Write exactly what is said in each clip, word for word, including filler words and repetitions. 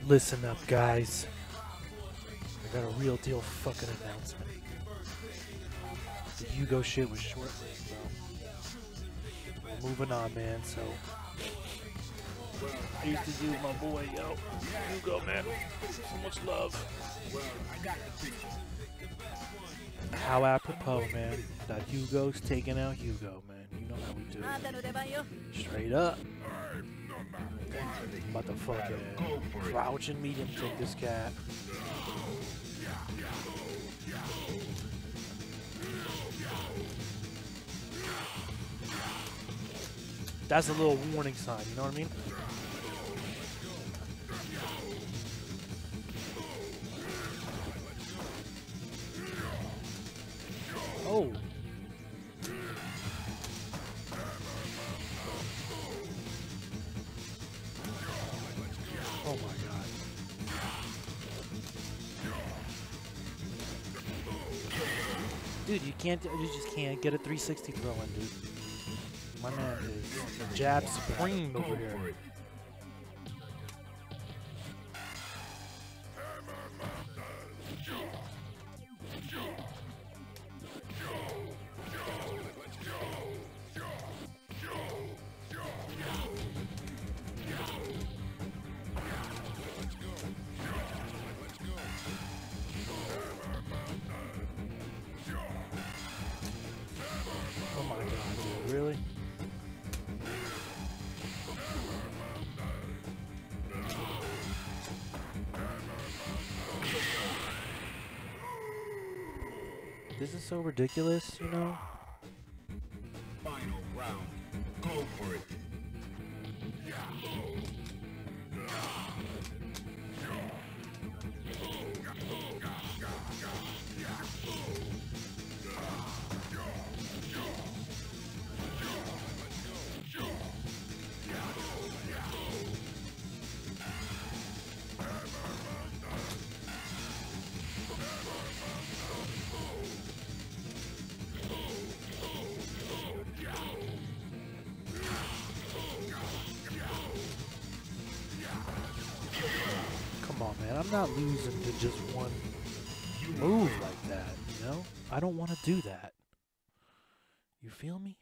Listen up, guys. I got a real deal fucking announcement. The Yugo shit was short-lived, bro. We're moving on, man, so... I used to do with my boy, yo. Yugo, man. So much love. How apropos, man. That Yugo's taking out Hugo, man. You know how we do it. Straight up. I'm about to fucking crouch and medium take this cat. That's a little warning sign, you know what I mean? Oh. Oh my god. Dude, you can't, you just can't get a three sixty throw in, dude. My man is jab supreme over here. Oh my god, dude, really? This is so ridiculous, you know? Final round. Go for it. Come on, man. I'm not losing to just one move like that, you know? I don't want to do that. You feel me?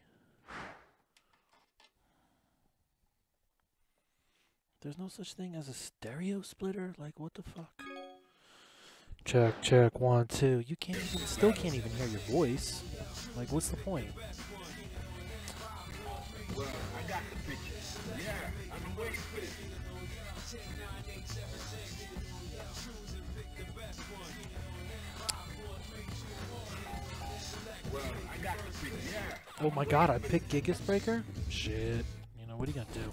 There's no such thing as a stereo splitter? Like, what the fuck? Check, check, one, two. You can't even, still can't even hear your voice. Like, what's the point? Well, I got the pictures. Yeah, I've been waiting for this. Well, I got the pictures. Yeah. Oh my god, I picked Gigas Breaker? Shit. You know, what are you gonna do?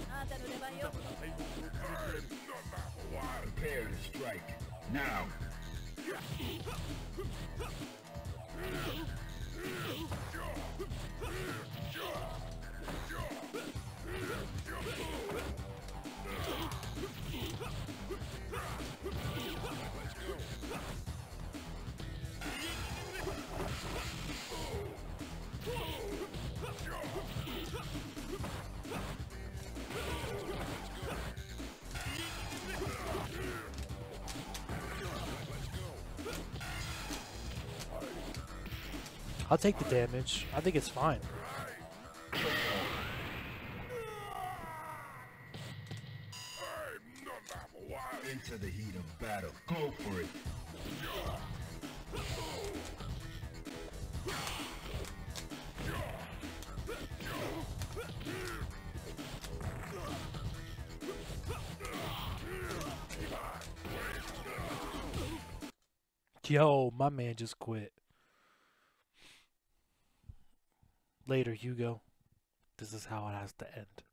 Prepare to strike. Now. I'll take the damage. I think it's fine. Into the heat of battle. Go for it. Yo, my man just quit. Later, Hugo. This is how it has to end.